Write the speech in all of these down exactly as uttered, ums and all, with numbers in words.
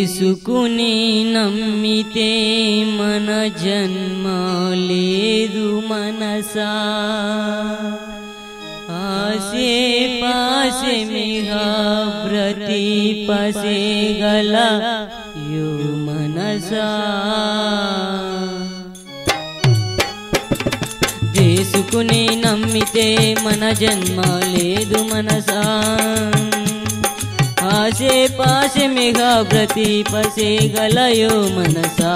చేసుకుని నమ్మితే మన జన్మ లేదు మనసా आसे पासे मिहा व्रति पसे गला यो मनसा చేసుకుని నమ్మితే మన జన్మ లేదు మనసా ఆసే పాసే మిహా వ్రతి పసే గల యో మనసా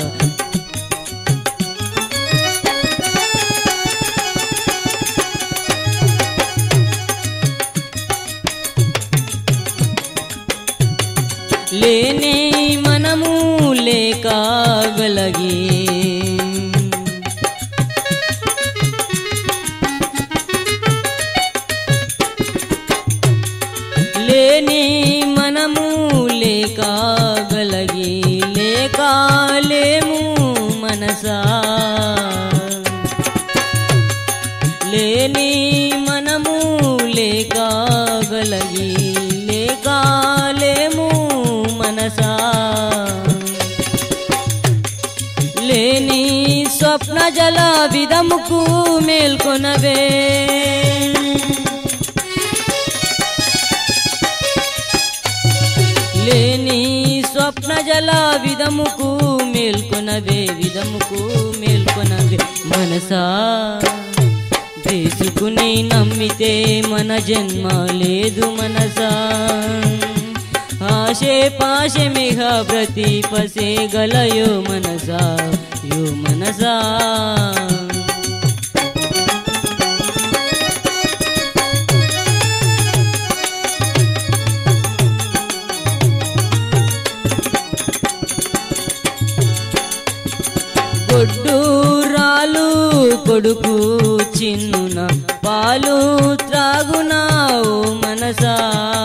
లేనే మనము లేకాగలగే లేని మనము లేకాగలగే లేకాలేము మనసా లేని మనము లేకాగలగే లేకాలేము మనసా లేని స్వప్న జల విధముకు మేల్కొనవే లేని స్వప్న జల విధముకు మేల్కొనవే విధముకు మేల్కొనవే మనసా చేసుకుని నమ్మితే మన జన్మ లేదు మనసా आशे पाशे मिहा व्रति पसे गल यो मनसा यो मनसा గొడ్డూరాలు కొడుకు చిన్నున పాలు త్రాగునా ఓ మనసా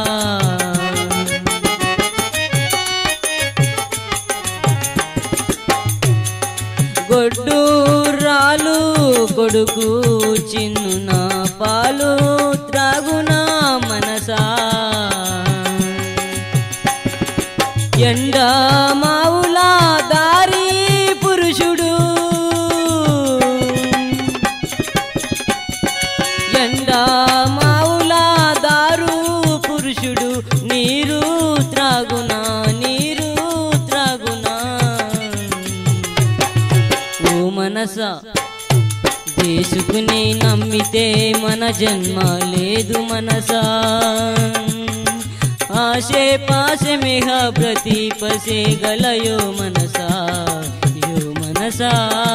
గొడ్డూరాలు కొడుకు చిన్నున పాలు త్రాగునా మనసా ఎండ మావులా దారి పురుషుడు ఎండ మావులా దారు పురుషుడు నీరు త్రాగునా నీరు త్రాగునా మనసా చేసుకుని నమ్మితే మన జన్మ లేదు మనసా ఆశే పాసే మిహా వ్రతి పసే గల యో మనసా యో మనసా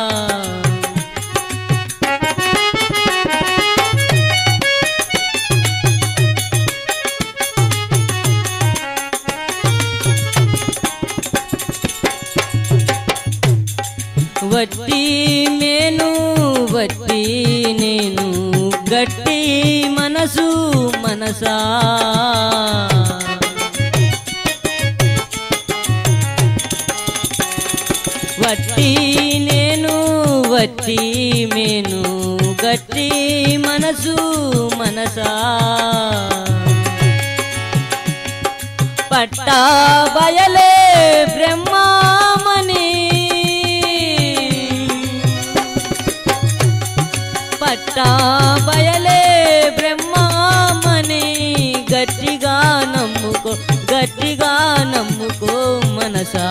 వట్టి మేను వట్టి నేను గట్టి మనసు మనసా వట్టి నేను వట్టి మేను గట్టి మనసు మనసా పట్టా బయలే బ్రహ్మమని పట్టా బయలే బ్రహ్మమని గట్టిగా నమ్ముకో గట్టిగా నమ్ముకో మనసా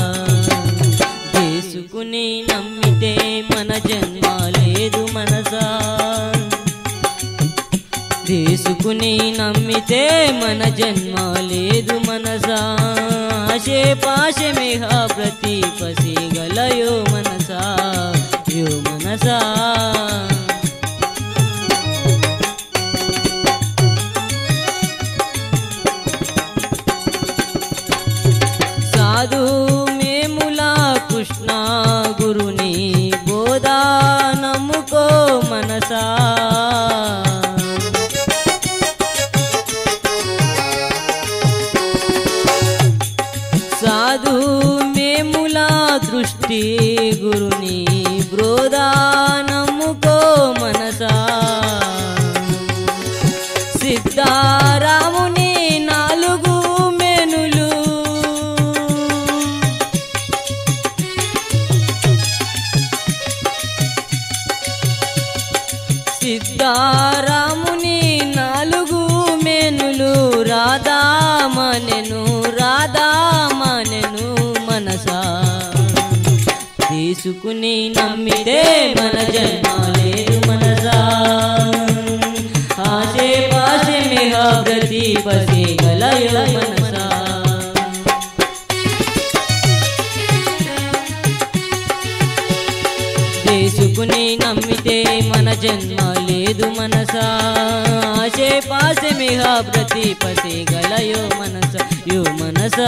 చేసుకుని నమ్మితే మన జన్మ లేదు మనసా చేసుకుని నమ్మితే మన జన్మ లేదు మనసా ఆశే పాశే మిహా వ్రతి పసి గల యో మనసా యో మనసా సాధు మేములా కృష్ణ గురుని బోధా నమ్ముకో మనసా సాధు మేములా దృష్టి గురుని బ్రోధా నమ్ముకో మనసా సిద్ధారాముని నాలుగు మెనులు సీతారాముని నాలుగు మేనులు రాధామనెను రాధామనెను మనసా తీసుకుని నమ్మితే మన జన్మ లేదు మనసా ఆశే పాశే మిహ ప్రతిపసే గలయో మనసా తీసుకుని నమ్మితే మన జన్మ లేదు మనసా ఆశే పాశే మిహ ప్రతిపసే గలయో మనసా యో మనసా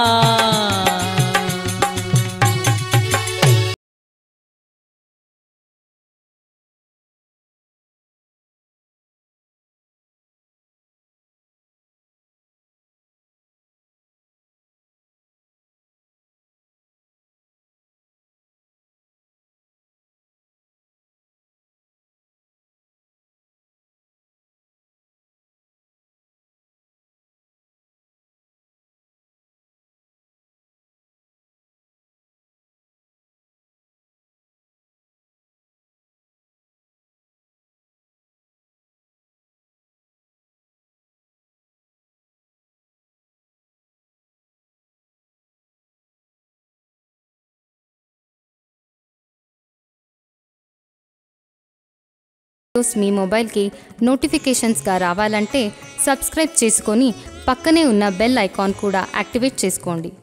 మీ మొబైల్కి నోటిఫికేషన్స్గా రావాలంటే సబ్స్క్రైబ్ చేసుకొని పక్కనే ఉన్న బెల్ ఐకాన్ కూడా యాక్టివేట్ చేసుకోండి.